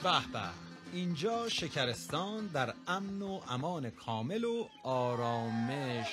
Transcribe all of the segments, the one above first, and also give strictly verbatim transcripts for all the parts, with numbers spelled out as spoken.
به به، اینجا شکرستان در امن و امان کامل و آرامش.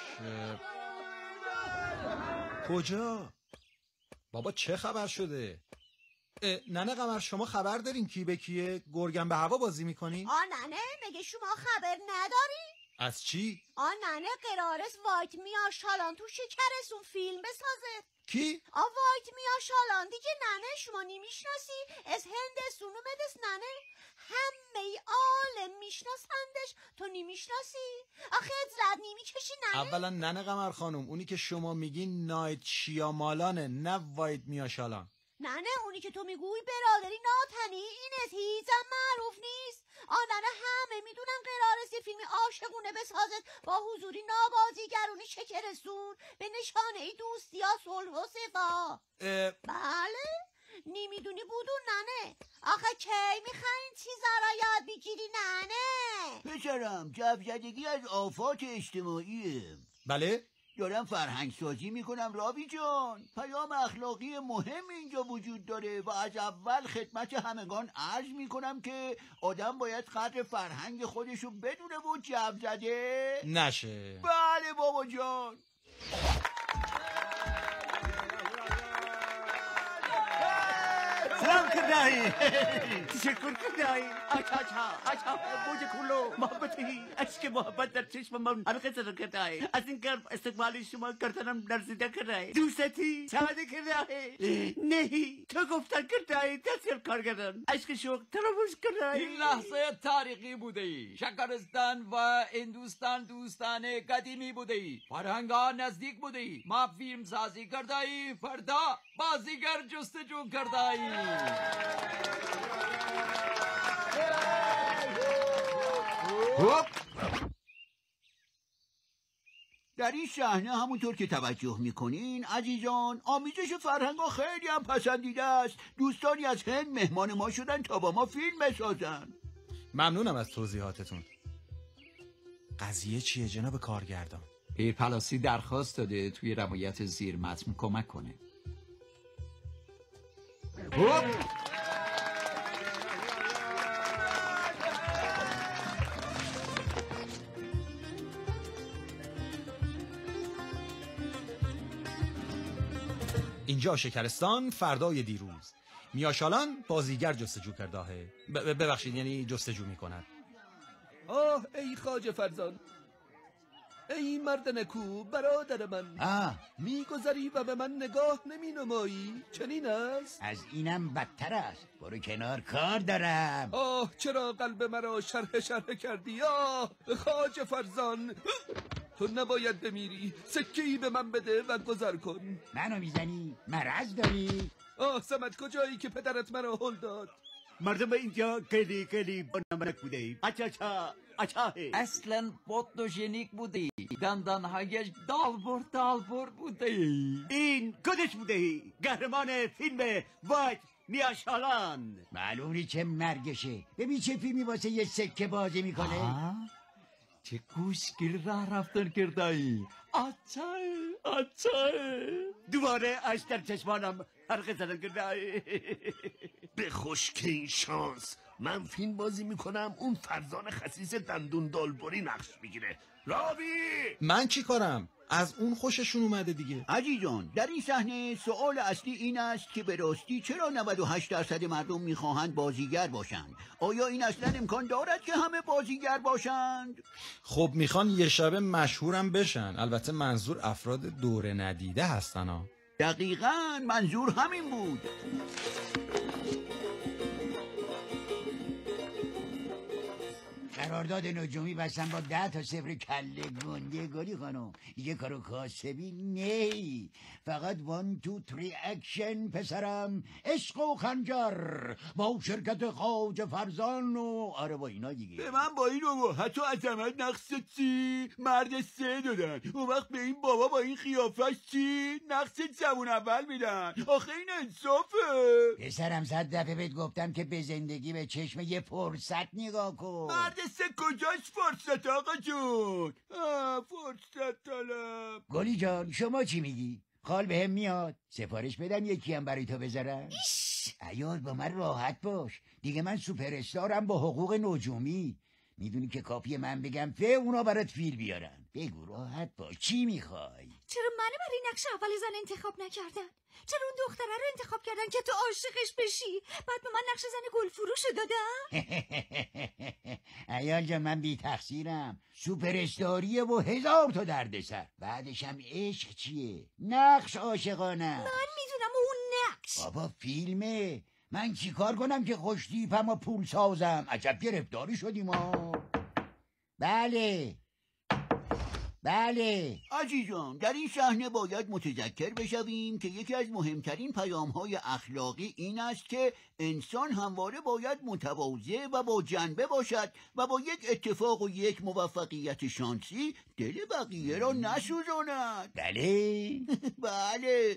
کجا؟ بابا چه خبر شده؟ ننه قمر، شما خبر دارین کی به کیه؟ گرگم به هوا بازی میکنین؟ آ ننه، مگه شما خبر نداری؟ از چی؟ آ ننه، قرارست وایت میا شالان تو شکرستون فیلم بسازه. کی؟ آ وایت میا شالان دیگه ننه، شما نمیشناسی؟ از هندستون اومدست ننه، همه ای عالم میشناسندش، تو نمیشناسی؟ آخه ازرد نمیکشی ننه؟ اولا ننه قمر خانم، اونی که شما میگین نایت شیامالانه، نه وایت میا شالان. ننه، اونی که تو میگوی برادری ناتنی اینه، هیچم معروف نیست. آ ننه، همه میدونن قرارست یه فیلم عاشقونه بسازد با حضوری نابازیگرونی شکرستون به نشانه ای دوستی ها، صلح و صفا. بله، نمیدونی بودون ننه؟ آخه کی میخواین چیزا را یاد بگیری ننه؟ پسرم، جفزدگی از آفات اجتماعیه. بله؟ دارم فرهنگ سازی میکنم رابی جان. پیام اخلاقی مهم اینجا وجود داره و از اول خدمت همگان عرض میکنم که آدم باید قدر فرهنگ خودشو بدونه و جف زده نشه. بله بابا جان. سلام کردایی، تشکر کردایی. آچا آچا آچا بوجه کلو محبتی، عشق محبت در چشم من حلقه زده کردایی. از این قلب استقبال شما کردنم درزیده کردایی. دوستی ساده کردایی. نه تو گفتن کردایی، دستیار کار کردن. عشق شوق ترابوش کردایی. این لحظه تاریخی بوده ای. شکرستان و هندوستان دوستان قدیمی بوده ای. فرهنگا نزدیک بوده ای. ما فیلم سازی کردایی، فردا بازیگر جستجو کردایی. در این صحنه همونطور که توجه میکنین عزیزان، آمیزش فرهنگ ها خیلی هم پسندیده است. دوستانی از هند مهمان ما شدن تا با ما فیلم بسازن. ممنونم از توضیحاتتون. قضیه چیه جناب کارگردان؟ پیر پلاسی درخواست داده توی روایت زیر متن کمک کنه. اینجا شکرستان فردای دیروز. میاشالان بازیگر جستجو کرداهه. ببخشید، یعنی جستجو میکند. آه ای خواجه فرزان، ای مرد نکو برادر من، آه میگذری و به من نگاه نمی نمایی، چنین است؟ از اینم بدتر است. برو کنار، کار دارم. آه چرا قلب مرا شرح شرح کردی؟ آه خواجه فرزان، تو نباید بمیری. سکه‌ای به من بده و گذر کن. منو میزنی؟ مرض داری؟ آه سمت کجایی که پدرت مرا هل داد؟ مردم اینجا خیلی خیلی با نمک بوده ای. اچا اچا اچا اصلا فوتوژنیک بوده ای. دندانهایش دالبر دالبر بوده ای. این کدش بوده ای؟ قهرمان فیلم وایت میا شالان. معلومی چه مرگشه. ببین چه فیلمی واسه یه سکه بازی میکنه. چه گوشگیر راه رفتن کردایی. آچای آچای دوباره اش در چشمانم حرقه زدن کردایی. به خشک این شانس من فیلم بازی میکنم، اون فرزان خسیس دندون دالبری نقش میگیره. راوی من چی کارم؟ از اون خوششون اومده دیگه. عزیزان، در این صحنه سوال اصلی این است که به راستی چرا نود و هشت درصد مردم میخواهند بازیگر باشند؟ آیا این اصلا امکان دارد که همه بازیگر باشند؟ خب میخوان یه شب مشهورم بشن. البته منظور افراد دوره ندیده هستن ها. دقیقاً منظور همین بود. قرارداد نجومی بستن با ده تا صفر کله گنده. گلی خانم دیگه کارو کاسبی نی، فقط وان تو تری اکشن پسرم. عشق و خنجر با شرکت خواجه فرزان و آره با اینا دیگه. به من با این رو حتی عظمت نقص چی مرد سه دادن. اون وقت به این بابا با این قیافش چی نقص زبون اول میدن. آخه این انصافه. پسرم صد دفعه بهت گفتم که به زندگی به چشم یه فرصت نگاه کن. مرد سه کجاست فرصت آقا جون؟ آه فرصت طلب. گلی جان شما چی میگی؟ خال بهم میاد سفارش بدم یکی هم برای تو بذارم. عیال با من راحت باش دیگه، من سوپر استارم با حقوق نجومی. میدونی که کافیه من بگم فه اونا برات فیل بیارن. بگو راحت باش چی میخوای؟ چرا منو برای نقش اول زن انتخاب نکردن؟ چرا اون دختره رو انتخاب کردن که تو عاشقش بشی؟ بعد به من نقش زن گل فروش دادن؟ عیال جان من بی تقصیرم. سوپر استاریه و هزار تا دردسر. بعدش هم عشق چیه؟ نقش عاشقانه. من میدونم اون نقش. بابا فیلمه. من چی کار کنم که خوش تیپم و پول سازم؟ عجب گرفتاری شدیم ها. بله بله عزیزان، در این صحنه باید متذکر بشویم که یکی از مهمترین پیام‌های اخلاقی این است که انسان همواره باید متواضع و با جنبه باشد و با یک اتفاق و یک موفقیت شانسی دل بقیه را نسوزاند. بله بله.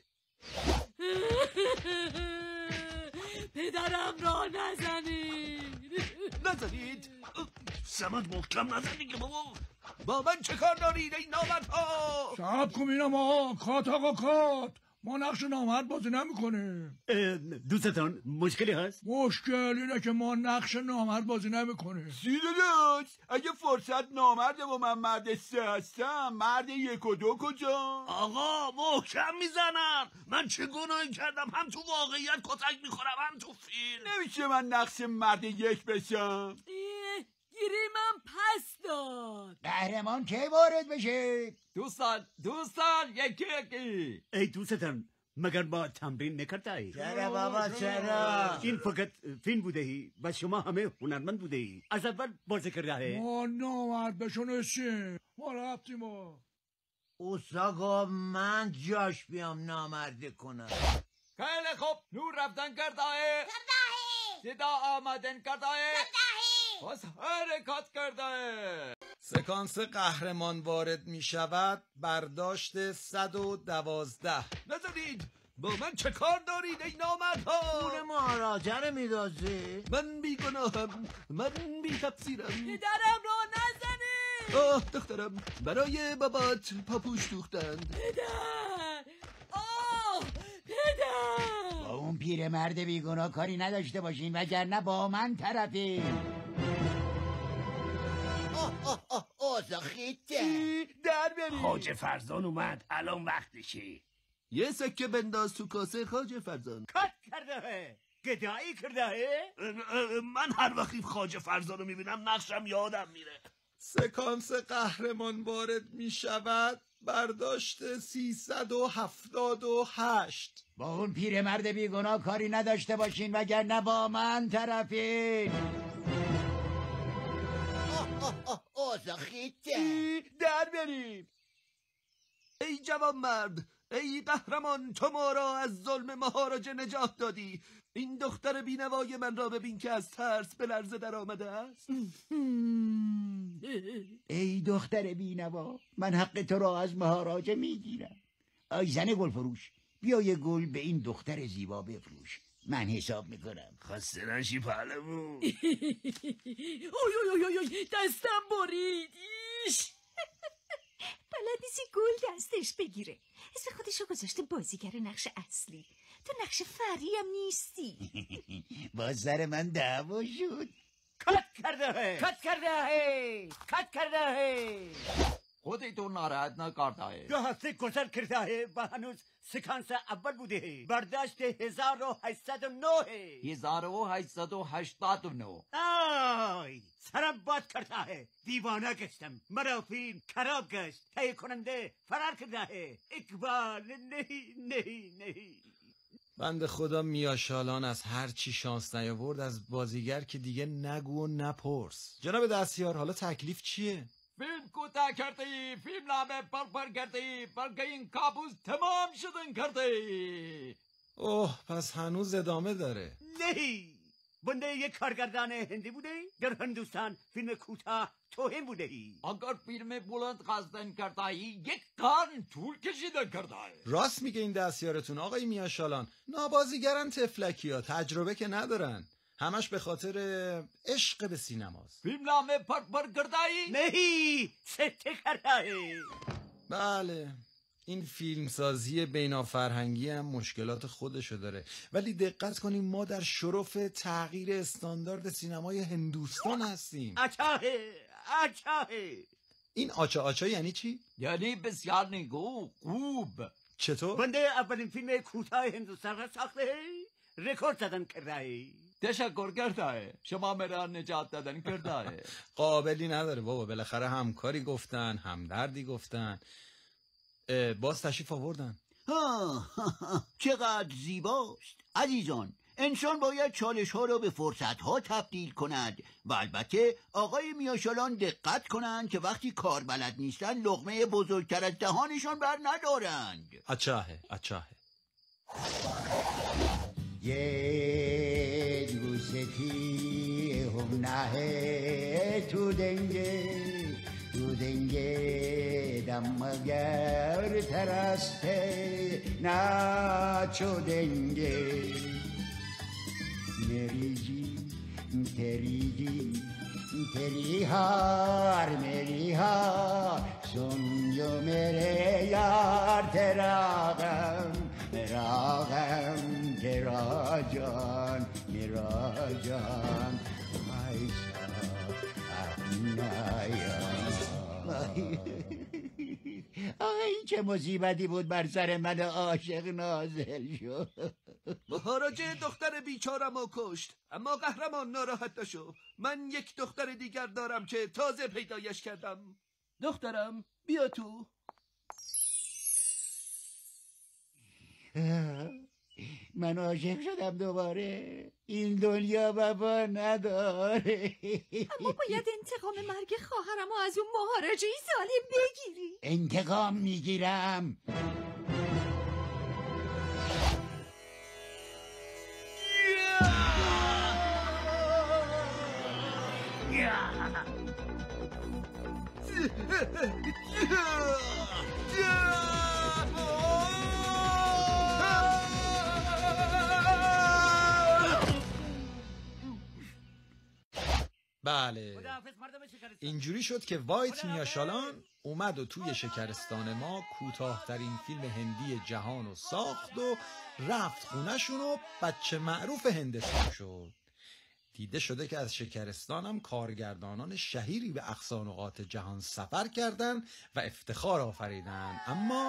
پدرم را نزنید. نزنید. سمت محکم نزن دیگه بابا. با من چه کار دارید ای نامردها؟ صبر کن اینم آقا. کات آقا کات. ما نقش نامرد بازی نمیکنیم. دوستان مشکلی هست؟ مشکل اینه که ما نقش نامرد بازی نمیکنیم. سی داداش اگه فرصت نامرده و من مرد سه هستم، مرد یک و دو کجا؟ آقا محکم میزنم. من چه گناهی کردم؟ هم تو واقعیت کتک میخورم هم تو فیلم. نمیشه من نقش مرد یک بشم؟ گیریمم پس داد. قهرمان کی وارد بشه؟ دوستان دوستان یکی یکی. ای دوستان مگر ما تمرین نکرده‌ای؟ چرا بابا چرا؟ این فقط فیلم بوده ای و شما همه هنرمند بوده ای. از اول بازی کرده. ما نامرد بشونستیم. ما رفتیم ما. اوساقا من جاش بیام نامرده کنم. خیلی خوب. نور رفتن کرده. کرده. صدا آمدن کرده. باز حرکت کرده. سکانس قهرمان وارد می شود. برداشت صد و دوازده. نزنید. با من چه کار دارید ای نامردها؟ پول مهاراجه رو میدازی؟ من بی گناهم. من بی تقصیرم. پدرم را نزنید. آه دخترم برای بابات پاپوش دوختند. پدر. آه پدر. با اون پیرمرد بیگناه کاری نداشته باشین وگرنه با من طرفی. آه آه آه اوزا خیته. در بریم. خواجه فرزان اومد. الان وقتشه. یه سکه بنداز تو کاسه خواجه فرزان. کات کرده. گدایی کرده. من هر وقتی خواجه فرزان رو میبینم نقشم یادم میره. سکانس قهرمان وارد می شود. برداشت سیصد و هفتاد و هشت. با اون پیرمرد بیگناه کاری نداشته باشین وگرنه با من طرفین. آه آه آه اوزا خیته. در بریم. ای جوان مرد، ای قهرمان، تو ما را از ظلم مهاراجه نجات دادی. این دختر بینوای من را ببین که از ترس به لرزه در آمده است. ای دختر بینوا، من حق تو را از مهاراجه میگیرم. آی زن گل فروش، بیا یه گل به این دختر زیبا بفروش. من حساب میکنم. خسته نشی پهلوون. اوی اوی اوی اوی دستم برید. ایش. بلد نیستی گل دستش بگیره. اسم خودشو گذاشته بازیگر نقش اصلی. تو نقش فری هم نیستی. باز سر من دعوا شد. کات کرده. کات کرده. کات کرده. خودتون ناراحت نکرده. دو هفته گذر کرده و هنوز سکانس اول بوده. برداشت هزار و هشتصد و نه. هزار و هشتصد و هشتاد و نه. آی سرم باد کرده. دیوانه گشتم. مرا فیلم خراب گشت. تهیه کننده فرار کرده. اقبال نه نه نه. بند خدا میاشالان از هر چی شانس نیاورد از بازیگر که دیگه نگو و نپرس. جناب دستیار حالا تکلیف چیه؟ فیلم کوتاه کرده ای. فیلم نامه پر پر کرده ای. بلکه این کابوس تمام شدن کرده ای. اوه پس هنوز ادامه داره. نه بنده یک کارگردان هندی بوده در هندوستان فیلم کوتاه توهین بوده ای. اگر فیلم بلند قصدن کرده ای یک قرن طول کشیده کرده ای. راست میگه این دستیارتون آقای میاشالان. نابازیگرن تفلکی ها، تجربه که ندارن. همش به خاطر عشق به سینماست. فیلم نامه پر پر کرده ای. نه سته کرده ای. بله این فیلمسازی بینافرهنگی هم مشکلات خودشو داره، ولی دقت کنیم ما در شرف تغییر استاندارد سینمای هندوستان هستیم. اچاهه اچاهه. این آچا آچا یعنی چی؟ یعنی بسیار نیکو، خوب. چطور؟ بنده اولین فیلم کوتاه هندوستان را ساخته، رکورد زدن کرده. تشکر کرده، شما مرا نجات دادن کرده. قابلی نداره بابا، بالاخره همکاری گفتن، همدردی گفتن. باز تشریف آوردن. ها چقدر زیباست عزیزان. انسان باید چالش ها را به فرصت ها تبدیل کند و البته آقای میاشالان دقت کنند که وقتی کار بلد نیستن لقمه بزرگتر از دهانشان بر ندارند. اچاهه اچاهه. ये गुस्से हम ना है तू देंगे तू देंगे दम मगर थरस्ते ना छो देंगे मेरी जी तेरी जी तेरी हार मेरी हार सुन जो मेरे यार तेरा गम मेरा गम तेरा जान मेरा जान ऐसा अपनाया. آی چه مصیبتی بود بر سر من عاشق نازل شد. مهاراجه دختر بیچارمو کشت، اما قهرمان ناراحت نشو، من یک دختر دیگر دارم که تازه پیدایش کردم. دخترم بیا تو. من عاشق شدم دوباره. این دنیا وفا نداره. اما باید انتقام مرگ خواهرم و از اون مهاراجه ظالم بگیری. انتقام میگیرم. بله اینجوری شد که وایت میاشالان اومد و توی شکرستان ما کوتاه‌ترین فیلم هندی جهان رو ساخت و رفت خونه‌شون و بچه معروف هندستان شد. دیده شده که از شکرستان هم کارگردانان شهیری به اقصا نقاط جهان سفر کردن و افتخار آفریدن. اما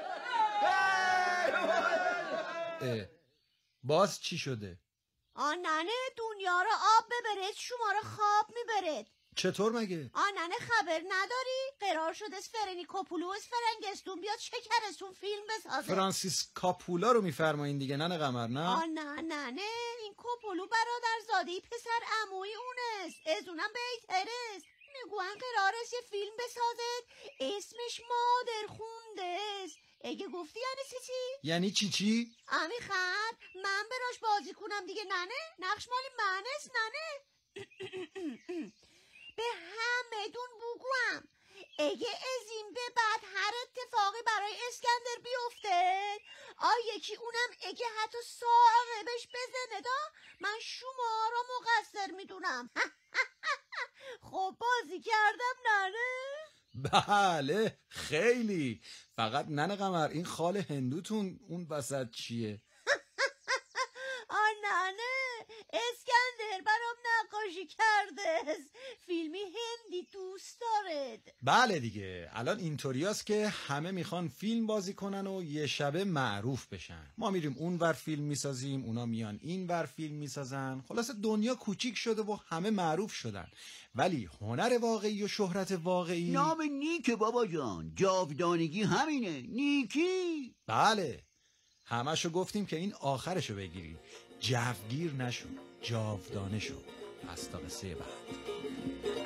باز چی شده؟ آننه دنیا رو آب ببرد شما رو خواب میبرد. چطور مگه؟ آننه خبر نداری؟ قرار شد از فرنی کاپولو از فرنگستون بیاد شکرستون فیلم بسازه. فرانسیس کاپولا رو میفرمایین دیگه ننه قمر نه؟ آه نه نه نه این کاپولو برادرزاده پسر عموی اونست، از اونم بیترست. میگوین قرار است یه فیلم بسازد اسمش مادر خونده است. اگه گفتی یعنی چی چی؟ یعنی چی چی؟ امی خد من براش بازی کنم دیگه ننه؟ نقش مالی من است ننه؟ به همه دون بگویم اگه از این به بعد هر اتفاقی برای اسکندر بیفته آه یکی اونم اگه حتی صاحبش بزنه دا من شما را مقصر میدونم. خب بازی کردم ننه؟ بله خیلی. فقط ننه قمر این خال هندوتون اون وسط چیه؟ آه ننه اسکندر برام نقاشی کرده، فیلمی هندی دوست دارد. بله دیگه الان اینطوریاست که همه میخوان فیلم بازی کنن و یه شبه معروف بشن. ما میریم اون ور فیلم میسازیم، اونا میان این ور فیلم میسازن. خلاصه دنیا کوچیک شده و همه معروف شدن، ولی هنر واقعی و شهرت واقعی نام نیکه بابا جان، جاودانگی همینه، نیکی. بله همشو گفتیم که این آخرشو بگیری، جوگیر نشو، جاودانه شو. پس تا قصه بعد.